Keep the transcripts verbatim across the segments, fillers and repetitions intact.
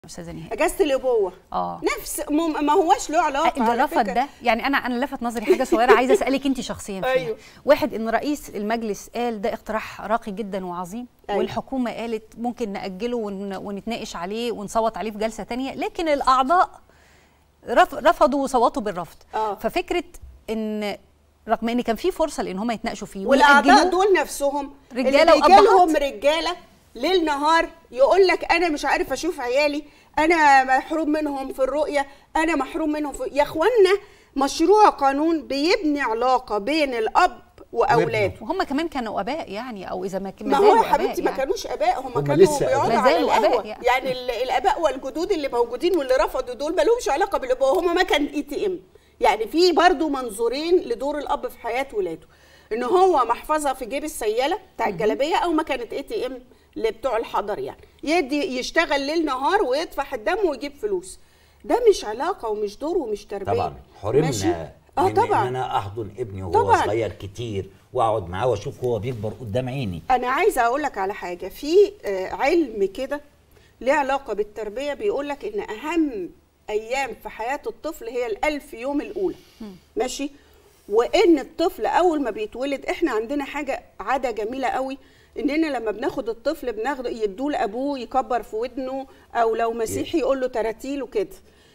استاذه نهاد اجازه الابوه اه نفس ما هوش له علاقه. اللي رفض ده يعني انا انا لفت نظري حاجه صغيره عايزه اسالك انت شخصيا فيها. أيوه. واحد ان رئيس المجلس قال ده اقتراح راقي جدا وعظيم. أيوه. والحكومه قالت ممكن ناجله ون... ونتناقش عليه ونصوت عليه في جلسه ثانيه، لكن الاعضاء رف... رفضوا وصوتوا بالرفض. آه. ففكره ان رغم ان كان في فرصه لان هم يتناقشوا فيه والاعضاء دول نفسهم رجاله اللي بيجيلهم رجاله ليل نهار يقول لك انا مش عارف اشوف عيالي، انا محروم منهم في الرؤيه، انا محروم منهم في... يا اخوانا مشروع قانون بيبني علاقه بين الاب واولاده، وهم كمان كانوا اباء يعني، او اذا ما ما هو يا حبيبتي ما كانوش اباء، هم, هم كانوا بيقعدوا على القهوه يعني, يعني الاباء والجدود اللي موجودين واللي رفضوا دول ما لهمش علاقه بالابوه، هم ما كان اي تي ام. يعني في برضو منظورين لدور الاب في حياه ولاده، ان هو محفظه في جيب السياله بتاع الجلابيه او ما كانت اي تي ام اللي بتوع الحضر، يعني يدي يشتغل ليل نهار ويدفع الدم ويجيب فلوس. ده مش علاقه ومش دور ومش تربيه. طبعا حرمنا اه طبعا ان انا احضن ابني وهو صغير كتير واقعد معاه واشوف هو بيكبر قدام عيني. انا عايزه اقول لك على حاجه، في علم كده ليه علاقه بالتربيه بيقول لك ان اهم ايام في حياه الطفل هي الألف يوم الاولى. م. ماشي. وان الطفل اول ما بيتولد احنا عندنا حاجه عاده جميله قوي، اننا لما بناخد الطفل بناخده يدوه لابوه يكبر في ودنه، او لو مسيحي يقول له تراتيل وكده.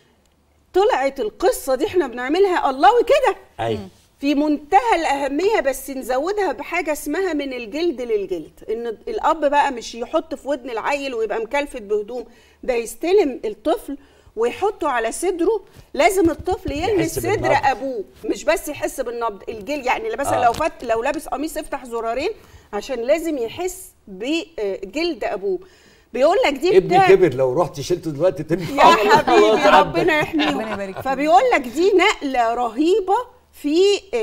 طلعت القصه دي احنا بنعملها الله وكده. ايوه. في منتهى الاهميه، بس نزودها بحاجه اسمها من الجلد للجلد، ان الاب بقى مش يحط في ودن العيل ويبقى مكلفت بهدوم، ده يستلم الطفل ويحطه على صدره. لازم الطفل يلمس صدر ابوه، مش بس يحس بالنبض، الجلد يعني مثلا آه. لو فات لو لابس قميص افتح زرارين عشان لازم يحس بجلد ابوه. بيقول لك دي ابني كبر لو رحت شلته دلوقتي تنفع يا حبيبي ربنا يحميه. فبيقول لك دي نقله رهيبه في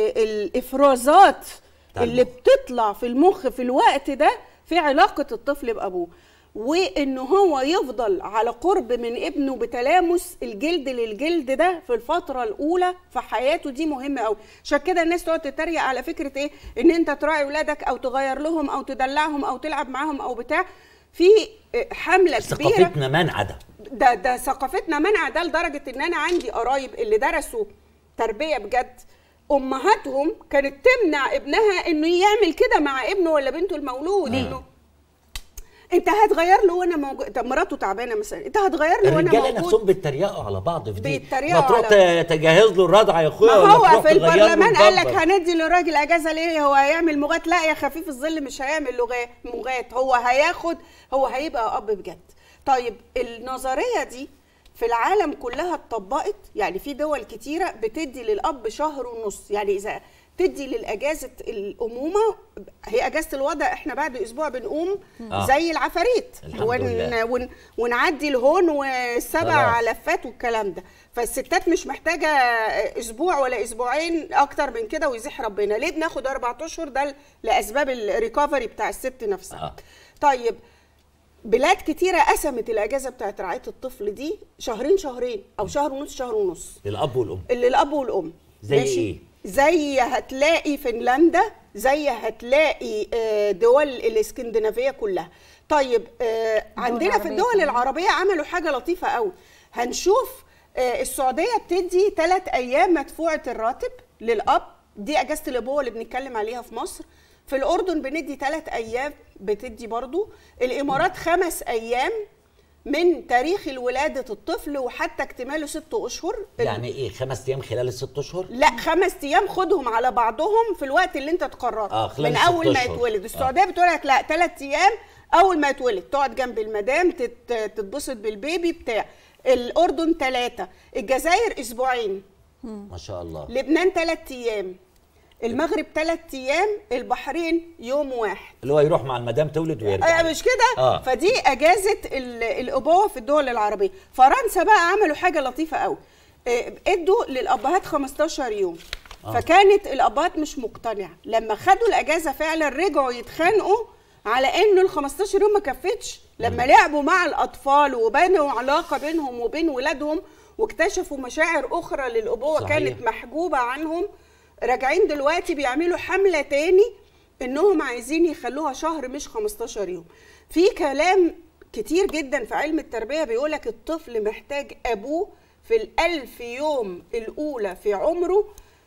الافرازات طبعا اللي بتطلع في المخ في الوقت ده في علاقه الطفل بابوه، وان هو يفضل على قرب من ابنه بتلامس الجلد للجلد ده في الفتره الاولى في حياته. دي مهمه قوي. عشان كده الناس تقعد تتريق على فكره ايه، ان انت تراعي ولادك او تغير لهم او تدلعهم او تلعب معاهم او بتاع. في حمله كبيره ثقافتنا منع ده ده ده ثقافتنا منع ده لدرجه ان انا عندي قرايب اللي درسوا تربيه بجد، امهاتهم كانت تمنع ابنها انه يعمل كده مع ابنه ولا بنته المولود. انه انت هتغير له وانا موجود، طب مراته تعبانه مثلا انت هتغير له وانا موجود. الرجاله نفسهم بيتريقوا على بعض في دي، بيتريقوا ما تروح على... تجهز له الرضع يا اخويا، ما هو في البرلمان قال لك هندي للراجل اجازه ليه، هو هيعمل مغات؟ لا يا خفيف الظل مش هيعمل مغات، هو هياخد، هو هيبقى اب بجد. طيب النظريه دي في العالم كلها اتطبقت، يعني في دول كتيره بتدي للاب شهر ونص، يعني اذا تدي للاجازه الامومه، هي اجازه الوضع احنا بعد اسبوع بنقوم آه. زي العفاريت ون ون ونعدي الهون والسبع لفات والكلام ده. فالستات مش محتاجه اسبوع ولا اسبوعين اكتر من كده ويزيح ربنا. ليه بناخد اربع اشهر؟ ده لاسباب الريكفري بتاع الست نفسها. آه. طيب بلاد كتيره قسمت الاجازه بتاعت رعايه الطفل دي شهرين شهرين او شهر ونص شهر ونص للاب والام. اللي الاب والام زي ايه؟ زي هتلاقي فنلندا، زي هتلاقي دول الاسكندنافيه كلها. طيب عندنا في الدول العربيه عملوا حاجه لطيفه قوي. هنشوف السعوديه بتدي ثلاث ايام مدفوعه الراتب للاب، دي اجازه الابوه اللي بنتكلم عليها في مصر. في الاردن بندي ثلاث ايام بتدي برضو. الامارات خمس ايام من تاريخ الولادة الطفل وحتى اكتماله ست أشهر. يعني إيه خمس أيام خلال الست أشهر؟ لا خمس أيام خدهم على بعضهم في الوقت اللي أنت تقرره. آه خلال من أول ما يتولد. السعودية آه. بتقول لك لا ثلاث أيام أول ما يتولد، تقعد جنب المدام تتبسط بالبيبي بتاع. الأردن ثلاثة، الجزائر أسبوعين. ما شاء الله. لبنان ثلاث أيام. المغرب ثلاث ايام، البحرين يوم واحد. اللي هو يروح مع المدام تولد ويرجع. آه مش كده؟ آه. فدي اجازه الابوه في الدول العربيه. فرنسا بقى عملوا حاجه لطيفه قوي، ادوا للابهات خمستاشر يوم. آه. فكانت الابهات مش مقتنعه، لما خدوا الاجازه فعلا رجعوا يتخانقوا على انه ال خمستاشر يوم ما كفتش. لما لعبوا مع الاطفال وبنوا علاقه بينهم وبين ولادهم واكتشفوا مشاعر اخرى للابوه صحيح. كانت محجوبه عنهم. راجعين دلوقتي بيعملوا حملة تاني انهم عايزين يخلوها شهر مش خمستاشر يوم. في كلام كتير جدا في علم التربيه بيقولك الطفل محتاج ابوه في الألف يوم الاولى في عمره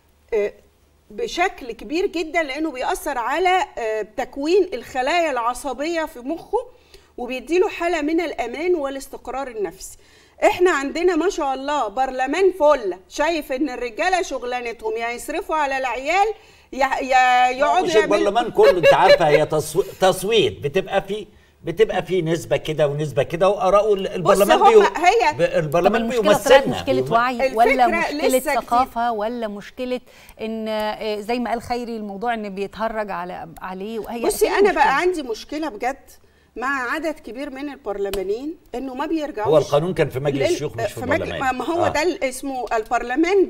بشكل كبير جدا، لانه بيأثر على تكوين الخلايا العصبيه في مخه وبيديله حاله من الامان والاستقرار النفسي. احنا عندنا ما شاء الله برلمان فل شايف ان الرجاله شغلانتهم يا يصرفوا على العيال يا يا يقعدوا مش البرلمان كله، انت عارفه هي تصويت بتبقى في بتبقى في نسبه كده ونسبه كده، واراء البرلمان بيو... هي البرلمان بيمثلنا. مشكله وعي ولا مشكله ثقافه ولا مشكله ان زي ما قال خيري الموضوع ان بيتهرج على عليه. وهي بصي انا بقى عندي مشكله بجد مع عدد كبير من البرلمانيين انه ما بيرجعوش. هو القانون كان في مجلس الشيوخ مش في البرلمان. ما هو آه. ده اسمه البرلمان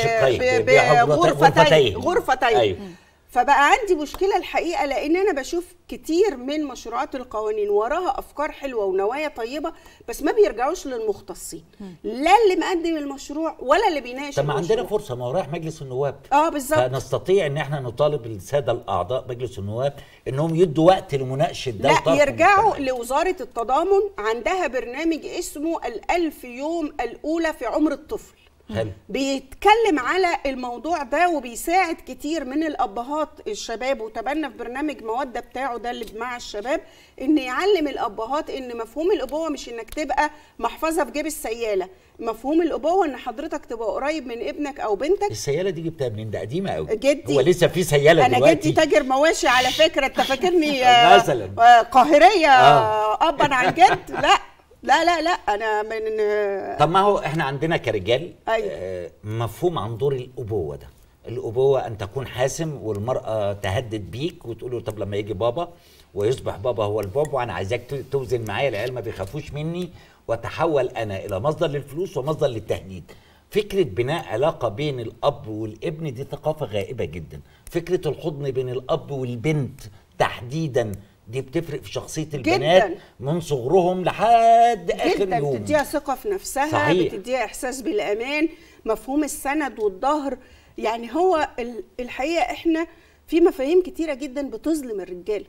بغرفتين غرفتين أيوه. فبقى عندي مشكله الحقيقه، لان انا بشوف كتير من مشروعات القوانين وراها افكار حلوه ونوايا طيبه، بس ما بيرجعوش للمختصين، لا اللي مقدم المشروع ولا اللي بيناقش. طب ما عندنا فرصه، ما هو رايح مجلس النواب. اه بالظبط. فنستطيع ان احنا نطالب الساده الاعضاء مجلس النواب انهم يدوا وقت لمناقشه ده. لا يرجعوا لوزاره التضامن، عندها برنامج اسمه الألف يوم الاولى في عمر الطفل. حلو. بيتكلم على الموضوع ده وبيساعد كتير من الابهات الشباب، وتبنى في برنامج مودة بتاعه ده اللي مع الشباب ان يعلم الابهات ان مفهوم الابوه مش انك تبقى محفظه في جيب السياله، مفهوم الابوه ان حضرتك تبقى قريب من ابنك او بنتك. السياله دي جبتها منين؟ ده قديمه قوي. جدي هو لسه في سياله أنا دلوقتي؟ انا جدي تاجر مواشي على فكره، انت فاكرني مثلا قاهريه آه. ابا عن جد؟ لا لا لا لا انا من. طب ما هو احنا عندنا كرجال أيوة. آه مفهوم عن دور الابوه ده. الابوه ان تكون حاسم، والمراه تهدد بيك وتقول له طب لما يجي بابا ويصبح بابا هو البابا، وانا عايزاك توزن معايا، العيال ما بيخافوش مني، وتحول انا الى مصدر للفلوس ومصدر للتهديد. فكره بناء علاقه بين الاب والابن دي ثقافه غائبه جدا. فكره الحضن بين الاب والبنت تحديدا دي بتفرق في شخصيه البنات جداً. من صغرهم لحد اخر جداً. يوم. بتديها ثقه في نفسها، صحيح. بتديها احساس بالامان، مفهوم السند والظهر. يعني هو الحقيقه احنا في مفاهيم كتيره جدا بتظلم الرجاله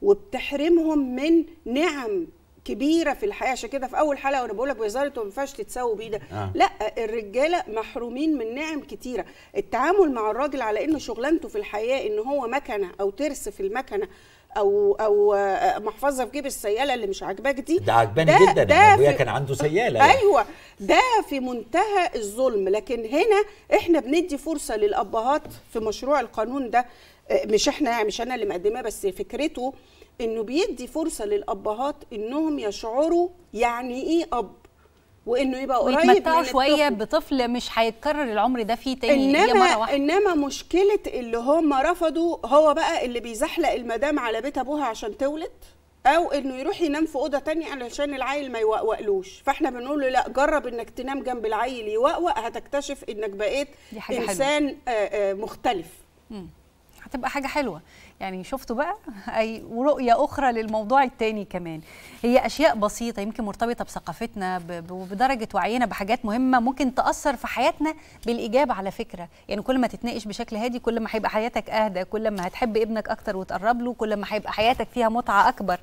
وبتحرمهم من نعم كبيره في الحياه. عشان كده في اول حلقه وانا بقول لك بهزار انتوا ما ينفعش تتساووا بيه ده آه. لا، الرجاله محرومين من نعم كتيره. التعامل مع الراجل على انه شغلانته في الحياه ان هو مكنه او ترس في المكنه او او محفظه في جيب السياله اللي مش عاجباك دي. ده عجباني جدا، ده ابويا كان عنده سياله يعني. ايوه ده في منتهى الظلم. لكن هنا احنا بندي فرصه للابهات في مشروع القانون ده، مش احنا مش انا اللي مقدماه، بس فكرته انه بيدي فرصه للابهات انهم يشعروا يعني ايه اب، وانه يبقى قريب من يتمتعوا شويه بطفل مش هيتكرر العمر ده فيه تاني. انما مرة واحدة. انما مشكله اللي هم رفضوا هو بقى اللي بيزحلق المدام على بيت ابوها عشان تولد، او انه يروح ينام في اوضه تانية علشان العيل ما يوقوقلوش. فاحنا بنقول له لا، جرب انك تنام جنب العيل يوقوق، هتكتشف انك بقيت انسان حلوة. مختلف. مم. هتبقى حاجه حلوه. يعني شفتوا بقى اي ورؤيه اخرى للموضوع التاني كمان. هي اشياء بسيطه يمكن مرتبطه بثقافتنا وبدرجه وعينا بحاجات مهمه ممكن تاثر في حياتنا بالايجاب على فكره. يعني كل ما تتناقش بشكل هادي كل ما هيبقى حياتك اهدى، كل ما هتحب ابنك اكتر وتقرب له، كل ما هيبقى حياتك فيها متعه اكبر.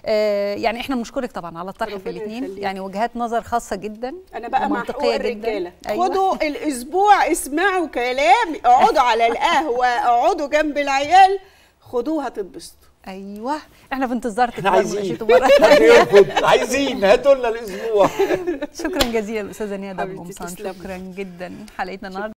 آه يعني احنا بنشكرك طبعا على الطرح في الاثنين، يعني وجهات نظر خاصه جدا. انا بقى مع حقوق الرجاله. أيوة. خدوا الاسبوع اسمعوا كلام، اقعدوا على القهوه، اقعدوا جنب العيال، خدوها تتبسطوا. ايوه احنا في انتظار تكبروا عايزين عايزين هاتوا لنا الاسبوع. شكرا جزيلا استاذه نيادة ابو قمصان، شكرا جدا. حلقتنا النهارده